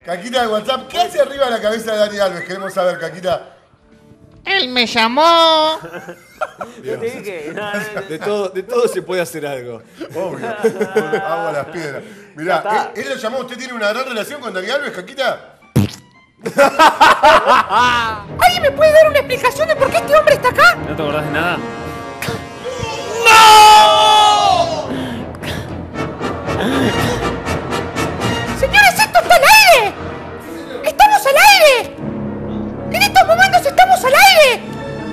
Caquita de WhatsApp, ¿qué hace arriba de la cabeza de Dani Alves? Queremos saber, Caquita. Él me llamó. Yo te dije. De todo se puede hacer algo. Obvio. Hago las piedras. Mirá, él lo llamó. ¿Usted tiene una gran relación con Dani Alves, Caquita? ¿Alguien me puede dar una explicación de por qué este hombre está acá? ¿No te acordás de nada? ¡No! Señores, esto está al aire. ¡Estamos al aire! ¡En estos momentos estamos al aire!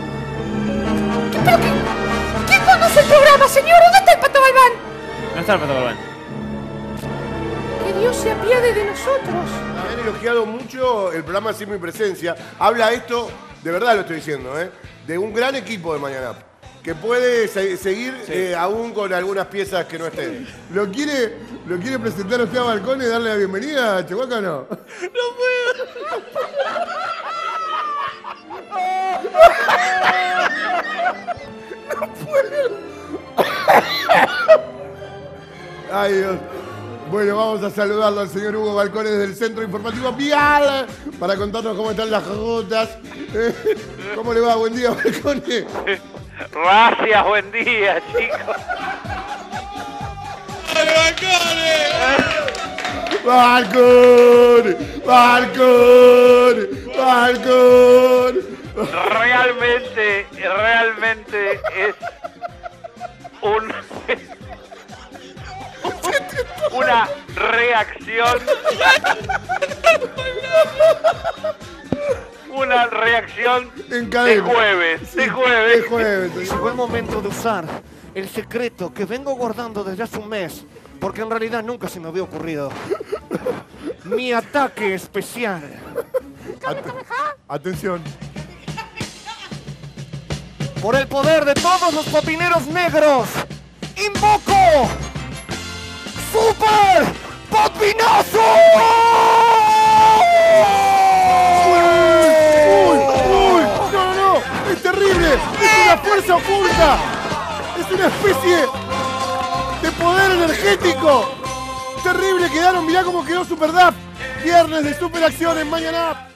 ¿Quién conoce el programa, señor? ¿Dónde está el Pato Galván? No está el Pato Galván. Que Dios se apiade de nosotros. Me han elogiado mucho el programa Sin Mi Presencia. Habla esto, de verdad lo estoy diciendo, de un gran equipo de Mañana, que puede seguir aún con algunas piezas que no estén. ¿Lo quiere presentar a usted a Balcón y darle la bienvenida a Chihuahua o no? No puedo. No puedo. Ay, Dios. Bueno, vamos a saludarlo al señor Hugo Balcones del Centro Informativo Vial para contarnos cómo están las rutas. ¿Cómo le va? Buen día, Balcones. Gracias, buen día, chicos. ¡Balcón! ¡Balcón! ¡Balcón! Realmente es una reacción. Una reacción de jueves. De jueves. Llegó el momento de usar el secreto que vengo guardando desde hace un mes, porque en realidad nunca se me había ocurrido. Mi ataque especial. Atención. Por el poder de todos los papineros negros, invoco ¡Super Papinazo! ¡Uy! ¡No! ¡Es terrible! ¡Es una fuerza oculta! ¡Es una especie de poder energético! ¡Terrible! Quedaron, mirá cómo quedó Super Dap. Viernes de Super Acción en Mañana.